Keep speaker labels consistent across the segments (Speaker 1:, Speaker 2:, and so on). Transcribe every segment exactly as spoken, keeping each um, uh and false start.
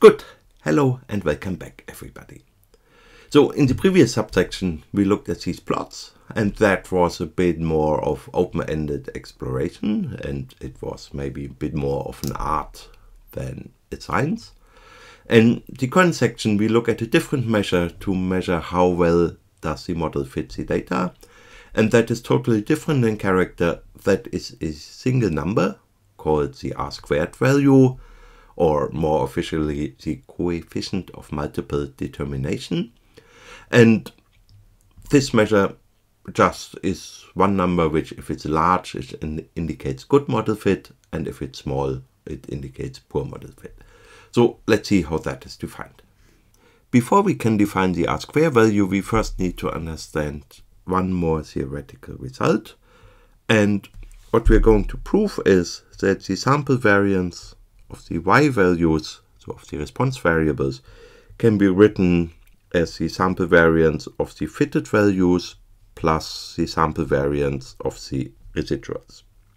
Speaker 1: Good. Hello and welcome back, everybody. So in the previous subsection we looked at these plots, and that was a bit more of open-ended exploration, and it was maybe a bit more of an art than a science. In the current section we look at a different measure to measure how well does the model fit the data, and that is totally different in character. That is a single number called the R squared value, or more officially the coefficient of multiple determination. And this measure just is one number which, if it's large, it in indicates good model fit, and if it's small, it indicates poor model fit. So let's see how that is defined. Before we can define the R square value, we first need to understand one more theoretical result. And what we're going to prove is that the sample variance of the y values, so of the response variables, can be written as the sample variance of the fitted values plus the sample variance of the residuals.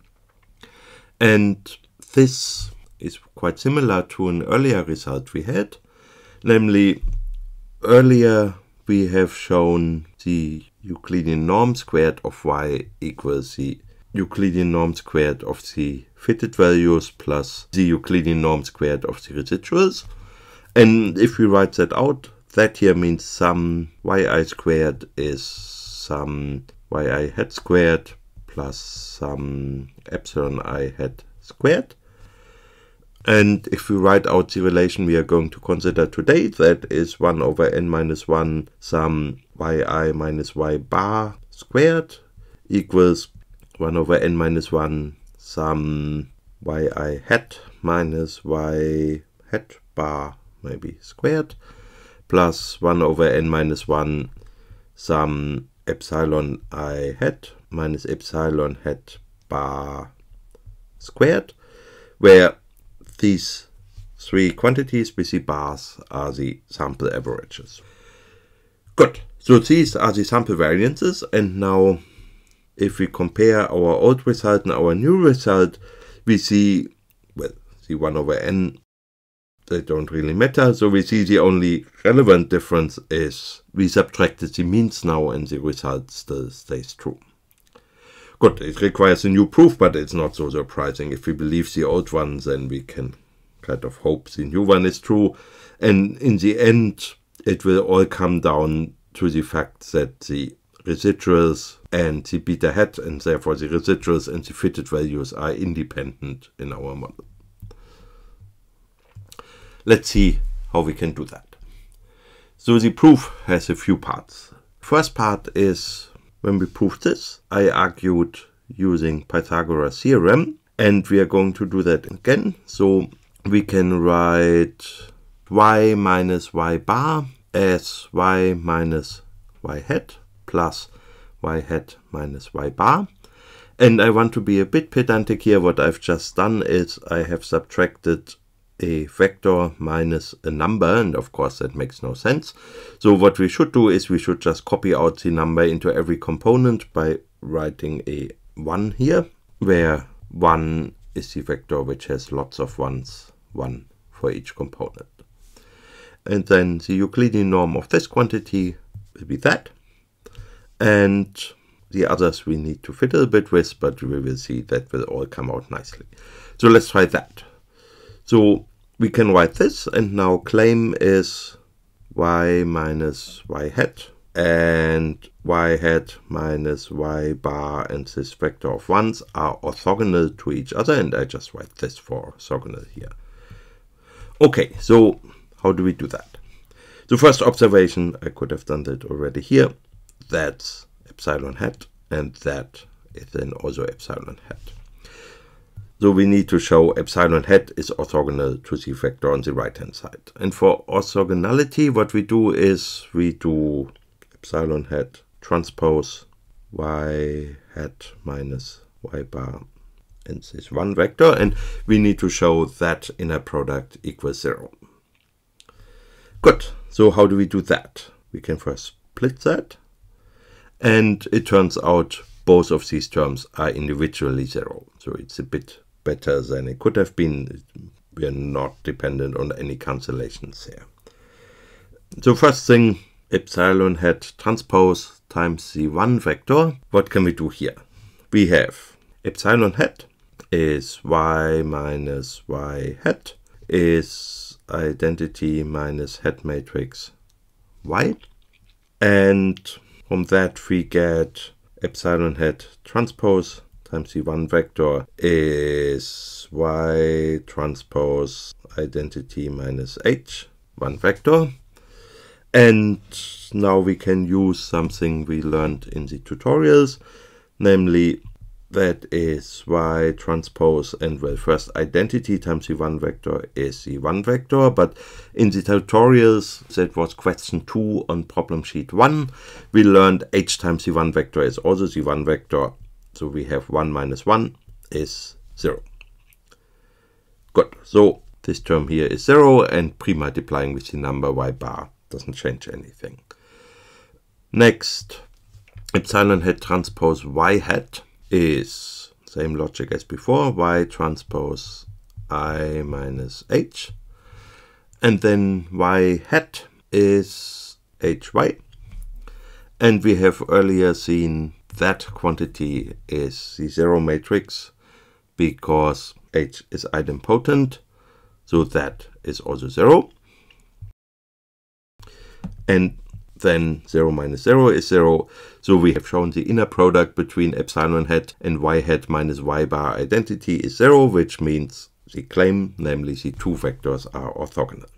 Speaker 1: And this is quite similar to an earlier result we had. Namely, earlier we have shown the Euclidean norm squared of y equals the Euclidean norm squared of the fitted values plus the Euclidean norm squared of the residuals. And if we write that out, that here means some yi squared is some yi hat squared plus some epsilon I hat squared. And if we write out the relation we are going to consider today, that is one over n minus one some yi minus y bar squared equals one over n minus one some yi hat minus y hat bar maybe squared plus one over n minus one some epsilon I hat minus epsilon hat bar squared, where these three quantities with the bars are the sample averages. Good. So these are the sample variances, and now if we compare our old result and our new result, we see, well, the one over n, they don't really matter. So we see the only relevant difference is we subtracted the means now and the result still stays true. Good, it requires a new proof, but it's not so surprising. If we believe the old one, then we can kind of hope the new one is true. And in the end, it will all come down to the fact that the residuals and the beta hat, and therefore the residuals and the fitted values, are independent in our model. Let's see how we can do that. So the proof has a few parts. First part is, when we prove this, I argued using Pythagoras theorem, and we are going to do that again. So we can write y minus y bar as y minus y hat plus y hat minus y bar. And I want to be a bit pedantic here. What I've just done is I have subtracted a vector minus a number, and of course that makes no sense. So what we should do is we should just copy out the number into every component by writing a one here, where one is the vector which has lots of ones, one for each component. And then the Euclidean norm of this quantity will be that. And the others we need to fiddle a bit with, but we will see that will all come out nicely. So let's try that. So we can write this, and now claim is y minus y hat and y hat minus y bar and this vector of ones are orthogonal to each other, and I just write this for orthogonal here. Okay, so how do we do that? The first observation, I could have done that already here. That's epsilon hat, and that is then also epsilon hat. So we need to show epsilon hat is orthogonal to the vector on the right hand side. And for orthogonality, what we do is we do epsilon hat transpose y hat minus y bar and this one vector, and we need to show that inner product equals zero. Good. So how do we do that? We can first split that, and it turns out both of these terms are individually zero. So it's a bit better than it could have been. we are not dependent on any cancellations here. So first thing, epsilon hat transpose times the one vector. What can we do here? We have epsilon hat is y minus y hat is identity minus hat matrix y. And from that we get epsilon hat transpose times the one vector is y transpose identity minus h, one vector. And now we can use something we learned in the tutorials, namely that is y transpose, and well, first identity times the one vector is the one vector, but in the tutorials, that was question two on problem sheet one, we learned h times the one vector is also the one vector, so we have one minus one is zero. Good, so this term here is zero, and pre-multiplying with the number y bar doesn't change anything. Next, epsilon hat transpose y hat is same logic as before, y transpose I minus h, and then y hat is hy, and we have earlier seen that quantity is the zero matrix because h is idempotent, so that is also zero, and then zero minus zero is zero. So we have shown the inner product between epsilon hat and y hat minus y bar identity is zero, which means the claim, namely the two vectors, are orthogonal.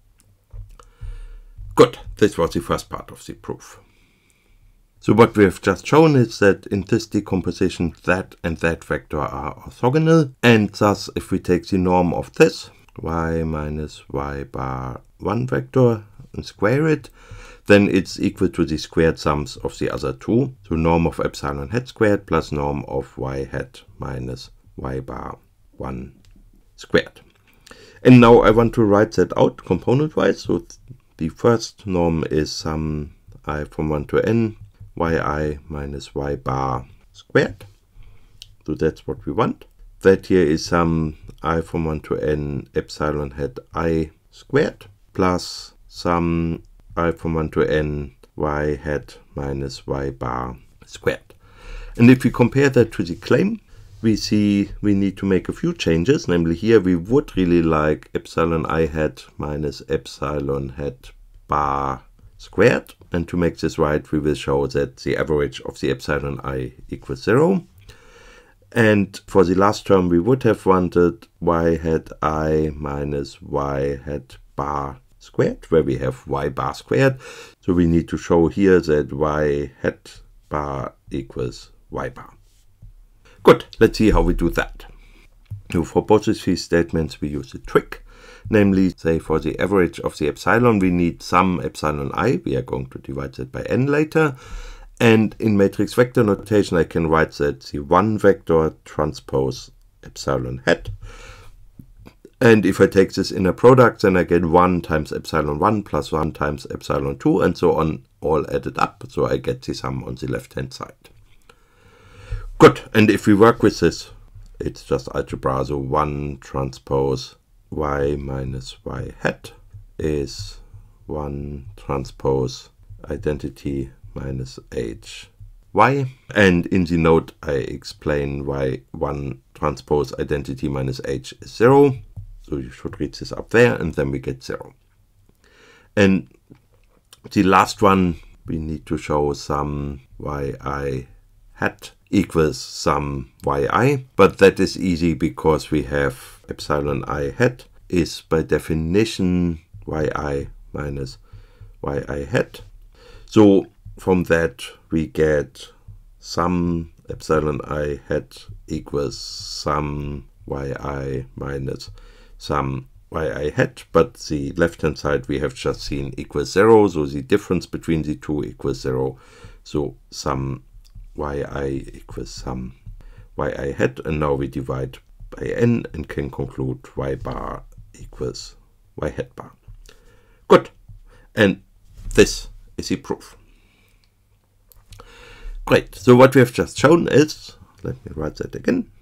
Speaker 1: Good, this was the first part of the proof. So what we have just shown is that in this decomposition that and that vector are orthogonal, and thus if we take the norm of this, y minus y bar one vector, and square it, then it's equal to the squared sums of the other two. So norm of epsilon hat squared plus norm of y hat minus y bar one squared. And now I want to write that out component-wise. So the first norm is sum I from one to n yi minus y bar squared. So that's what we want. That here is sum I from one to n epsilon hat I squared plus sum I from one to n y hat minus y bar squared. And if we compare that to the claim, we see we need to make a few changes. Namely, here we would really like epsilon I hat minus epsilon hat bar squared. And to make this right, we will show that the average of the epsilon I equals zero. And for the last term, we would have wanted y hat I minus y hat bar squared, where we have y bar squared. So we need to show here that y hat bar equals y bar. Good, let's see how we do that. So for both of these statements, we use a trick. Namely, say for the average of the epsilon, we need some epsilon I. We are going to divide that by n later. And in matrix vector notation, I can write that the one vector transpose epsilon hat. And if I take this inner product, then I get one times epsilon one plus one times epsilon two, and so on, all added up. So I get the sum on the left-hand side. Good, and if we work with this, it's just algebra. So one transpose y minus y hat is one transpose identity minus h y. And in the note, I explain why one transpose identity minus h is zero. So you should read this up there, and then we get zero. And the last one, we need to show some yi hat equals some yi, but that is easy because we have epsilon I hat is by definition yi minus yi hat. So from that we get some epsilon I hat equals some yi minus some yi hat, but the left hand side we have just seen equals zero, so the difference between the two equals zero. So some yi equals some yi hat, and now we divide by n and can conclude y bar equals y hat bar. Good, and this is the proof. Great, so what we have just shown is, let me write that again.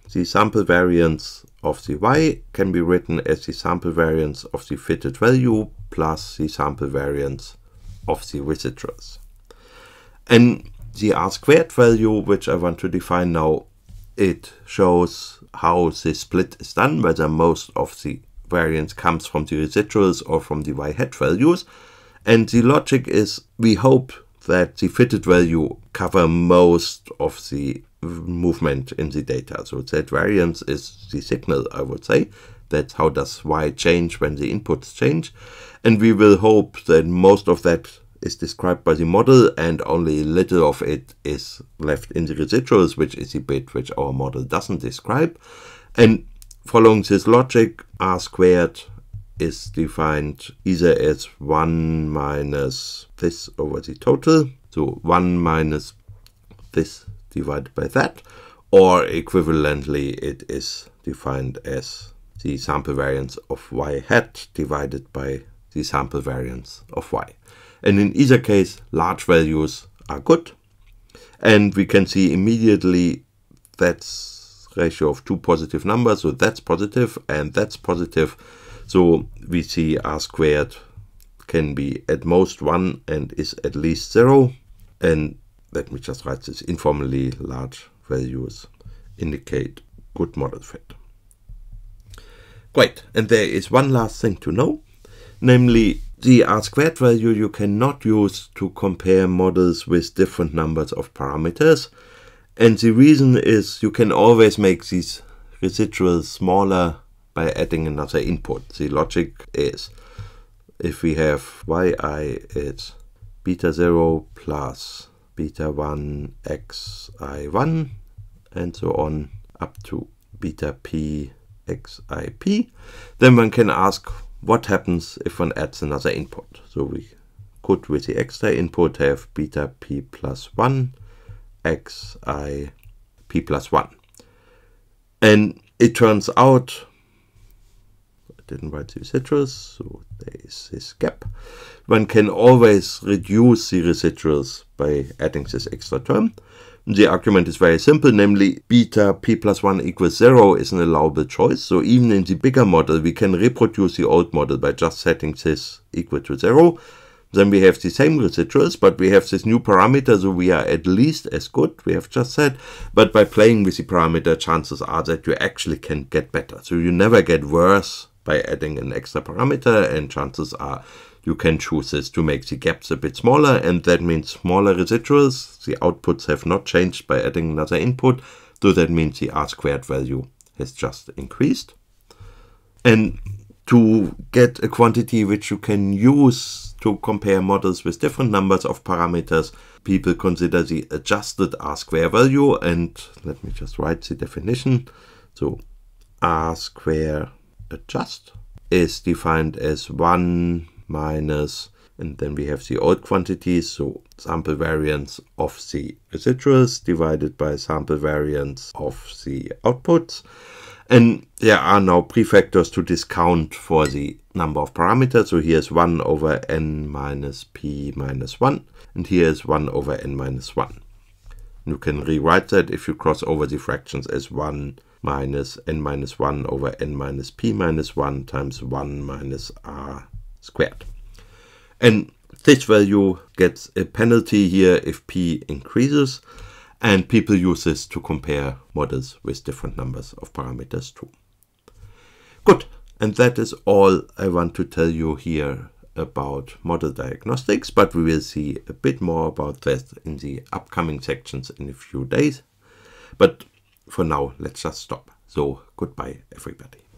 Speaker 1: the sample variance of the y can be written as the sample variance of the fitted value plus the sample variance of the residuals. And the R squared value, which I want to define now, it shows how the split is done, whether most of the variance comes from the residuals or from the y hat values. And the logic is we hope that the fitted value cover most of the movement in the data. So that variance is the signal, I would say. That's how does y change when the inputs change. And we will hope that most of that is described by the model and only little of it is left in the residuals, which is the bit which our model doesn't describe. And following this logic, R squared is defined either as one minus this over the total, so one minus this divided by that, or equivalently it is defined as the sample variance of y hat divided by the sample variance of y. And in either case, large values are good. And we can see immediately that's ratio of two positive numbers, so that's positive and that's positive. So we see R squared can be at most one and is at least zero. And let me just write this informally, large values indicate good model fit. Great, and there is one last thing to know, namely the R squared value you cannot use to compare models with different numbers of parameters. And the reason is you can always make these residuals smaller by adding another input. The logic is if we have yi is beta zero plus beta one xi one and so on up to beta p xip, then one can ask what happens if one adds another input. So we could with the extra input have beta p plus one xi p plus one. And it turns out, I didn't write the residuals, so there is this gap. One can always reduce the residuals by adding this extra term. The argument is very simple, namely beta p plus one equals zero is an allowable choice. So even in the bigger model, we can reproduce the old model by just setting this equal to zero. Then we have the same residuals, but we have this new parameter, so we are at least as good, we have just said. But by playing with the parameter, chances are that you actually can get better. So you never get worse by adding an extra parameter, and chances are you can choose this to make the gaps a bit smaller, and that means smaller residuals. The outputs have not changed by adding another input, so that means the R squared value has just increased. And to get a quantity which you can use to compare models with different numbers of parameters, people consider the adjusted R square value, and let me just write the definition. So R square adjust is defined as one minus, and then we have the old quantities, so sample variance of the residuals divided by sample variance of the outputs. And there are now prefactors to discount for the number of parameters. So here's one over n minus p minus one, and here is one over n minus one. You can rewrite that if you cross over the fractions as one minus n minus one over n minus p minus one times one minus r squared. And this value gets a penalty here if p increases, and people use this to compare models with different numbers of parameters too. Good, and that is all I want to tell you here about model diagnostics, but we will see a bit more about that in the upcoming sections in a few days. But for now, let's just stop. So goodbye, everybody.